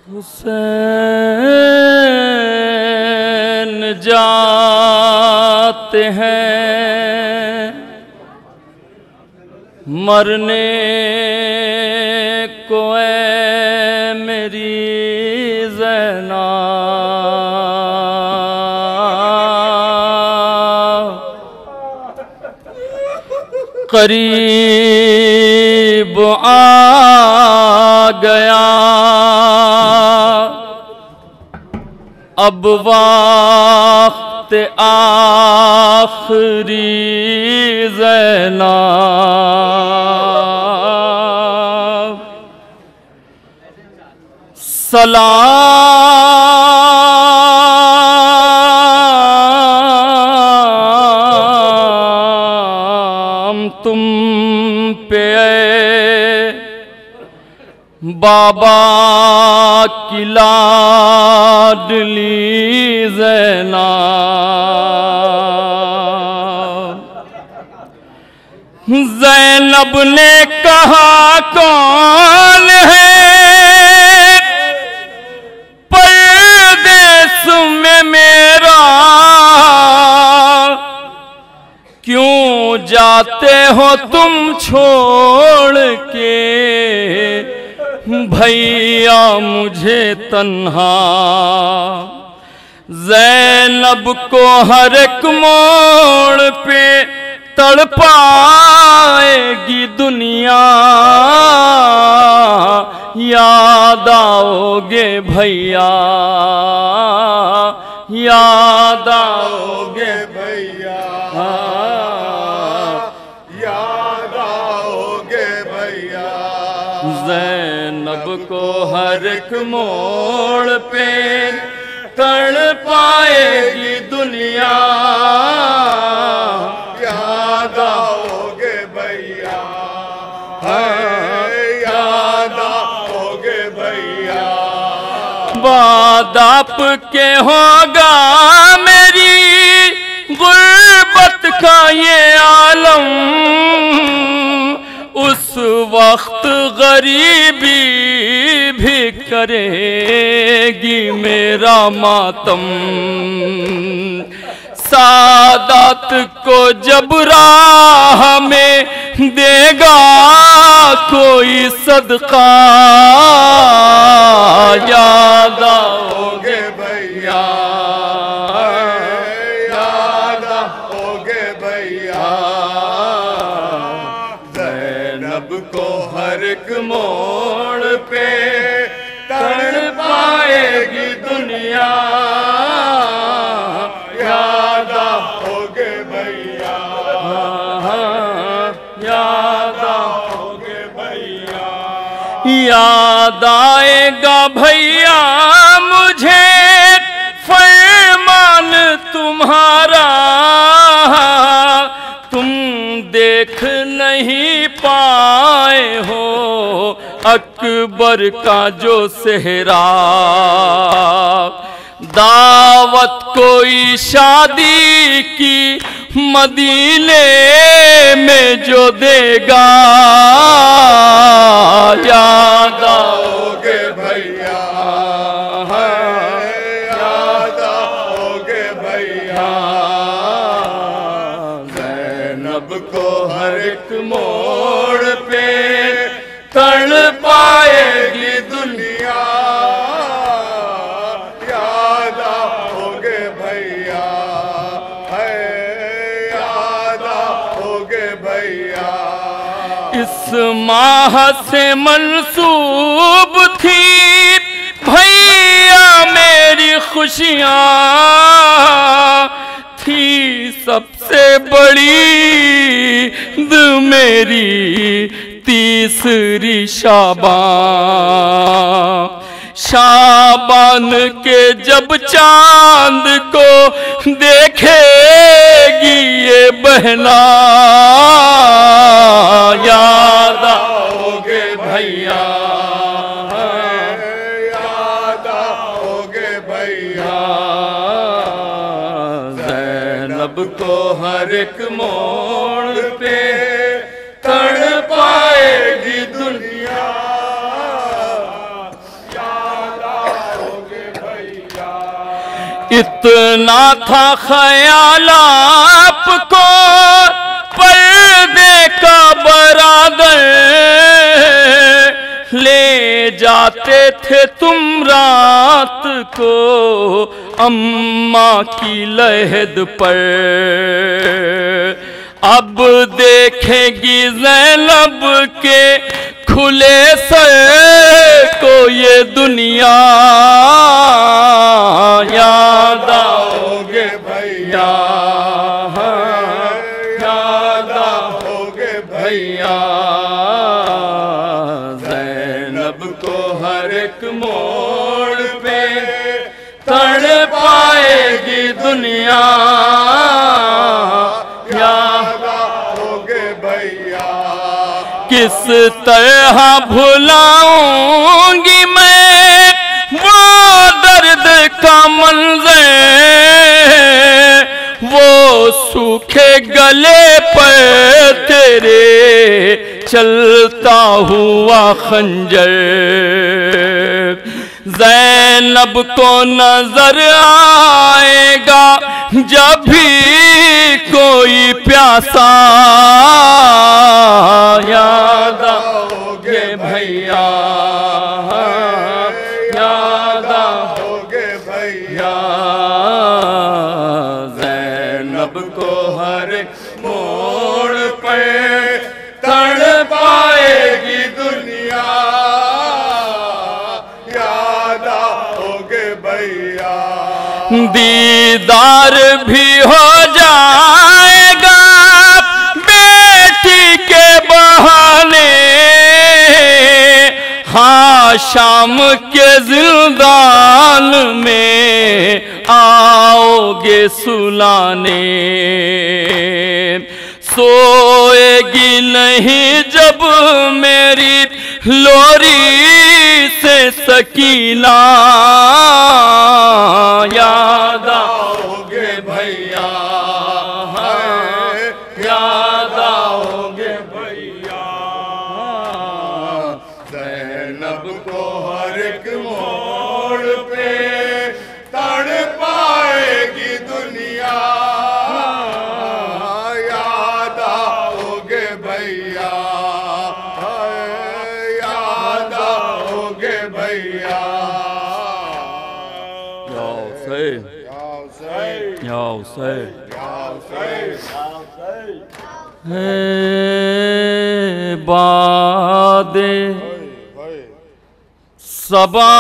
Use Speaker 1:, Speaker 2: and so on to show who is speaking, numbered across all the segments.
Speaker 1: हुसैन जाते हैं मरने को ऐ मेरी ज़ैनब, करीब आ गया अब वक्त आखिरी ज़ैनब, सलाम तुम पे बाबा की लाडली ज़ैनब। ज़ैनब ने कहा कौन है परदेस में मेरा, क्यों जाते हो तुम छोड़ के भैया मुझे तन्हा। ज़ैनब को हर एक मोड़ पे तड़पाएगी दुनिया, याद आओगे भैया, याद आओगे भैया,
Speaker 2: याद आओगे भैया।
Speaker 1: ज़ैनब को हर एक मोड़ पे तड़पाएगी दुनिया,
Speaker 2: याद आओगे भैया, याद आओगे भैया।
Speaker 1: बाद आपके होगा मेरी गुर्बत का ये आलम, उस वक्त गरीबी भी करेगी मेरा मातम। सादात को जब राह में देगा कोई सदका, याद आओगे भैया,
Speaker 2: याद आओगे भैया।
Speaker 1: ज़ैनब को हर एक मोड़ पे तड़पाएगी दुनिया,
Speaker 2: याद आओगे भैया,
Speaker 1: याद
Speaker 2: आओगे भैया।
Speaker 1: याद आएगा भैया मुझे फरमान तुम्हारा, तुम देख नहीं पाए हो अकबर का जो सेहरा। दावत कोई शादी की मदीने में जो देगा, याद
Speaker 2: आओगे भैया, याद आओगे भैया।
Speaker 1: ज़ैनब को हर एक मोड़ पे तड़पाएगी दुनिया,
Speaker 2: याद आओगे भैया, याद आओगे भैया।
Speaker 1: इस माह से मंसूब थी भैया मेरी खुशियाँ, थी सबसे बड़ी ईद मेरी तीसरी शाबान। शाबान के जब चांद को देखेगी ये बहना, याद आओगे भैया,
Speaker 2: याद आओगे भैया।
Speaker 1: ज़ैनब को हर एक मोड़ पे तड़पाएगी दुनिया,
Speaker 2: याद
Speaker 1: कितना था ख्याल आपको पर्दे का बरादर, ले जाते थे तुम रात को अम्मा की लहद पर। अब देखेगी ज़ैनब के खुले सर को ये दुनिया, याद आओगे भैया, याद आओगे भैया। ज़ैनब को हर एक मोड़ पे तड़ पाएगी दुनिया, याद आओगे भैया। किस तरह भुलाऊंगी मैं वो दर्द का मंज़र, वो सूखे गले पर तेरे चलता हुआ खंजर। ज़ैनब को नजर आएगा जब भी कोई प्यासा, याद आओगे भैया, याद आओगे भैया। ज़ैनब को हर मोड़ पे तड़ पाएगी दुनिया, याद आओगे भैया। दीदार भी हो जाएगा बेटी के बहाने, हाँ शाम के जिंदान में आओगे सुलाने। सोएगी नहीं जब मेरी लोरी से सकीना, याद आओगे भैया, याद आओगे भैया। ज़ैनब को हर एक मोड़ पे तड़ पाएगी दुनिया, याद आओगे भैया, याद आओगे भैया। या हुसैन, या हुसैन, है बादे सबा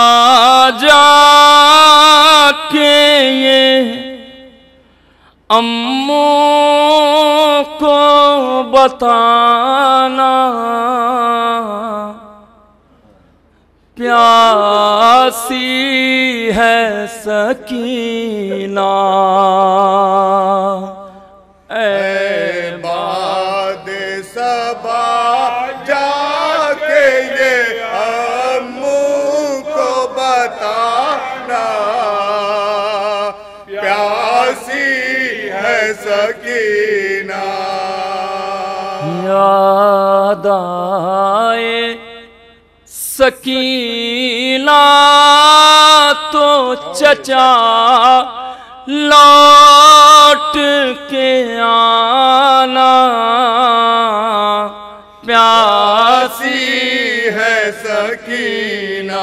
Speaker 1: जाके ये अम्मू को बताना, प्यासी है सकीना।
Speaker 2: ऐ बादे सबा जाके ये अम्मू को बताना, प्यासी है सकीना।
Speaker 1: याद आए सकीना तो चचा लौट के आना, प्यासी
Speaker 2: है सकीना।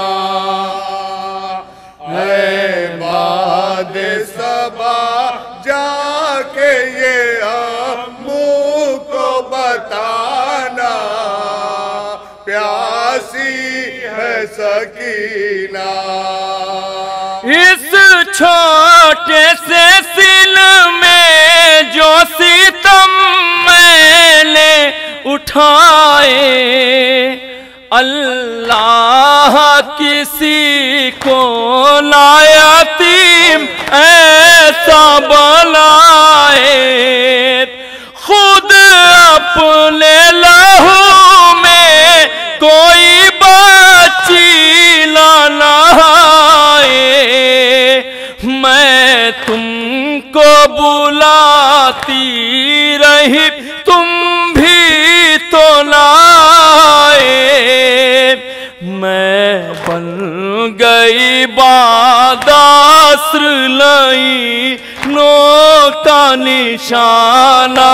Speaker 2: है बाद सबा जाके ये अम्मू को बताना, प्यासी है सकीना।
Speaker 1: इस छोटे से सिल में जो सितम मैंने उठाए, अल्लाह किसी को ना यतीम ऐसा बनाए, खुद अपने लहू में कोई बच्ची ना नहाए। मैं तुमको बुलाती रही तुम भी तो लाए, मैं बन गई बादा शास्त्र लई नोका निशाना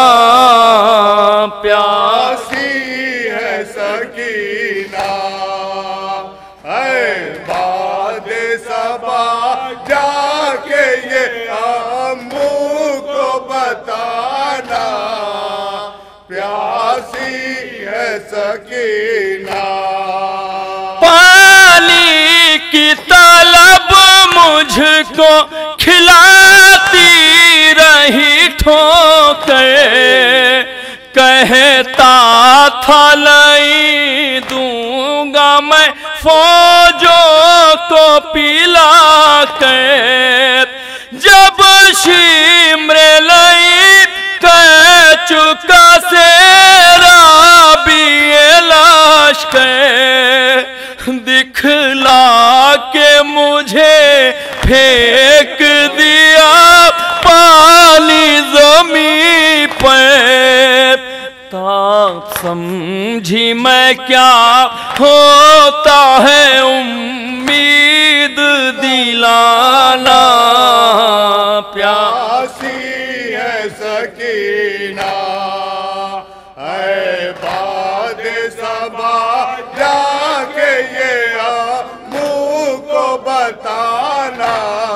Speaker 2: प्यासी है सकीना है बाद सबा जाके ये अम्मू को बताना प्यासी है सकीना
Speaker 1: पानी की तलब मुझको खिलाती रही ठोकर कहता था लई दूंगा मैं फौजों को पिला कर जब शिमरे लई कह चुका से राबिए लश्कर दिखला के मुझे फेंक दिया पानी ज़मीं पर तब समझी मैं क्या होता है उम्मीद दिलाना
Speaker 2: प्यासी है सकीना है बाद सबा जाके ये मुँह को बताना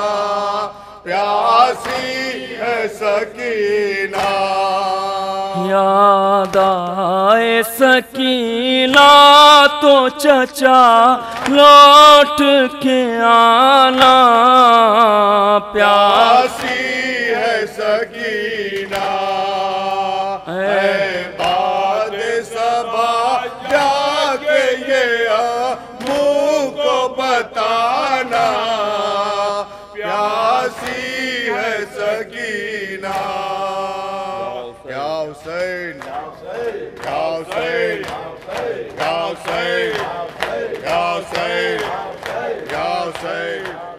Speaker 2: प्यासी है सकीना
Speaker 1: याद आए सकीना तो चचा लौट के आना
Speaker 2: प्यासी है सकीना है बाद सबा जाके ये मुँह को बताना प्यासी है सकीना क्या हुसैन क्या हुसैन क्या हुसैन क्या हुसैन क्या हुसैन